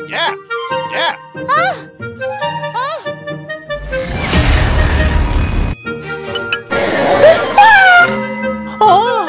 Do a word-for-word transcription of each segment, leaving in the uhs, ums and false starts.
Yeah! Yeah! Ah! Ah! Oh!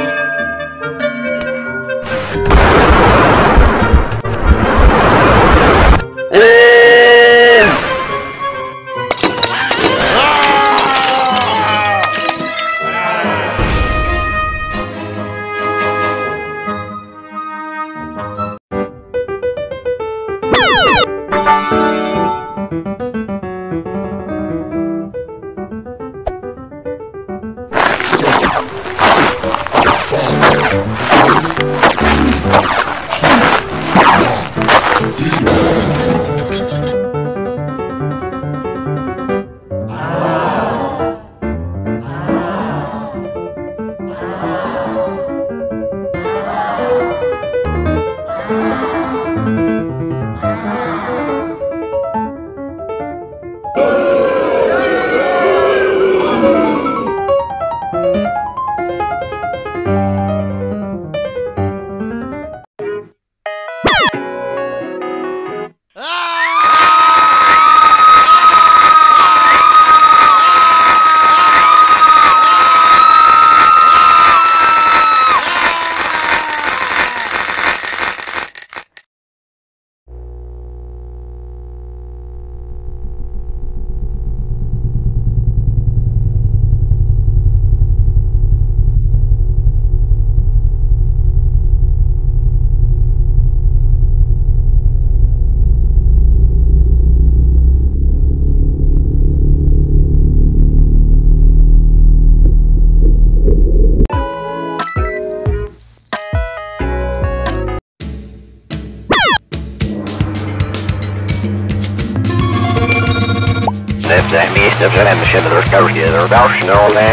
That means of an emission of the recovery of the rebellion all that.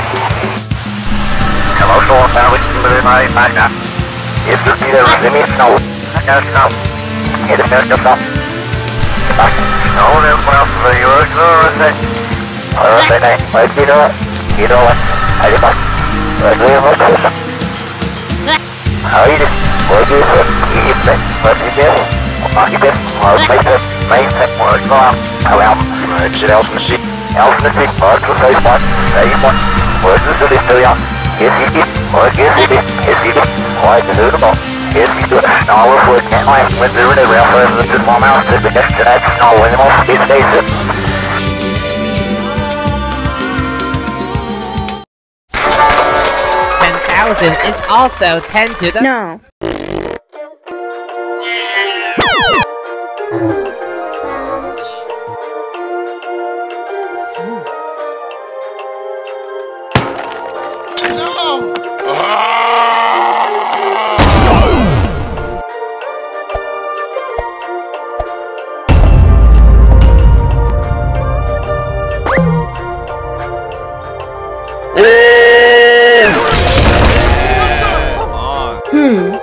Hello, so I'm found with my partner. If the leader of the meat snow, I got snow. It is not the snow. Snow is well for the earth, or is it? Or is it? Let's be the you know what? I just like, let's leave a person. How you do? What do you say? You eat it. What's it do? What you do? Or make it, make it, or go out. How out? It's an elf in the sea. Elf in the sea. Or to say what? Say what? Where's the city still young? Yes, he did. Or yes, he did. Yes, he did. Why is it notable? Yes, he did. Now, we're for it. Can't lie. When they're in the rail for the good mom out. Said the next to that snow. When the most these days. ten thousand is also ten to the... No. Hmm.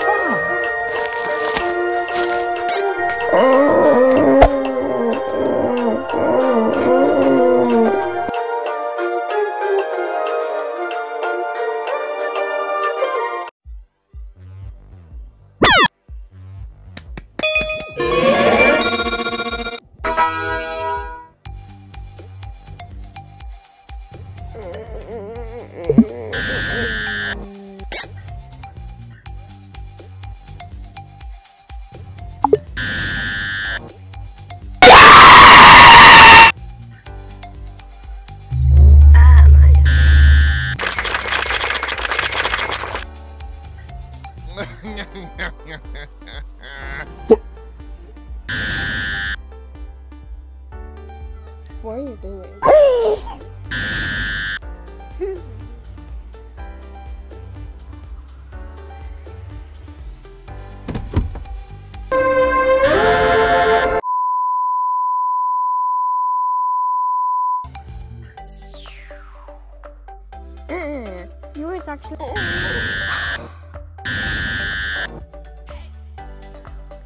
What are you doing? uh, you was actually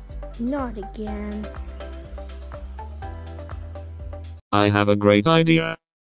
not again. I have a great idea.